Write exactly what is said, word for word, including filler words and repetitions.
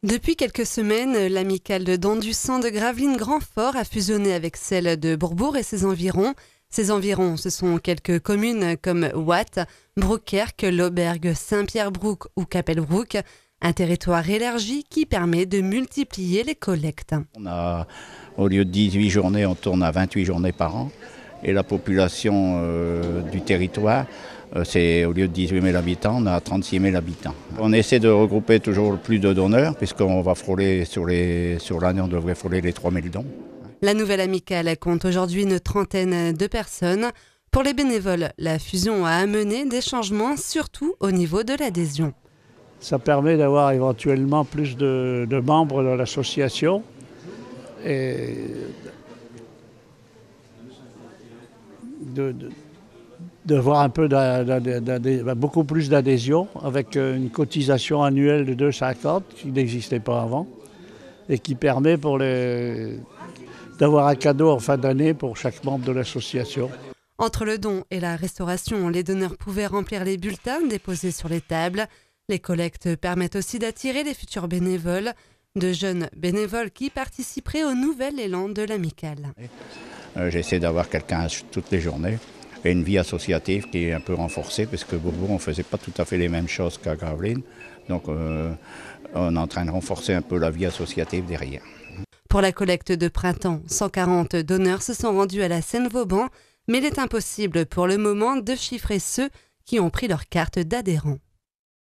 Depuis quelques semaines, l'amicale de Don du Sang de Gravelines-Grand-Fort a fusionné avec celle de Bourbourg et ses environs. Ces environs, ce sont quelques communes comme Watt, Brouckkerque, Laubergue, Saint-Pierre-Brouck ou Capelbrouck. Un territoire élargi qui permet de multiplier les collectes. On a, au lieu de dix-huit journées, on tourne à vingt-huit journées par an. Et la population euh, du territoire, euh, c'est au lieu de dix-huit mille habitants, on a trente-six mille habitants. On essaie de regrouper toujours plus de donneurs, puisqu'on va frôler sur les, sur l'année, on devrait frôler les trois mille dons. La nouvelle amicale compte aujourd'hui une trentaine de personnes. Pour les bénévoles, la fusion a amené des changements, surtout au niveau de l'adhésion. Ça permet d'avoir éventuellement plus de, de membres dans l'association et de, de, de voir un peu d'adhé- beaucoup plus d'adhésion avec une cotisation annuelle de deux euros cinquante qui n'existait pas avant et qui permet pour les, d'avoir un cadeau en fin d'année pour chaque membre de l'association. Entre le don et la restauration, les donneurs pouvaient remplir les bulletins déposés sur les tables. Les collectes permettent aussi d'attirer les futurs bénévoles, de jeunes bénévoles qui participeraient au nouvel élan de l'amicale. Euh, j'essaie d'avoir quelqu'un toutes les journées et une vie associative qui est un peu renforcée, parce que Bourbourg, on ne faisait pas tout à fait les mêmes choses qu'à Gravelines. Donc euh, on est en train de renforcer un peu la vie associative derrière. Pour la collecte de printemps, cent quarante donneurs se sont rendus à la Seine-Vauban, mais il est impossible pour le moment de chiffrer ceux qui ont pris leur carte d'adhérent.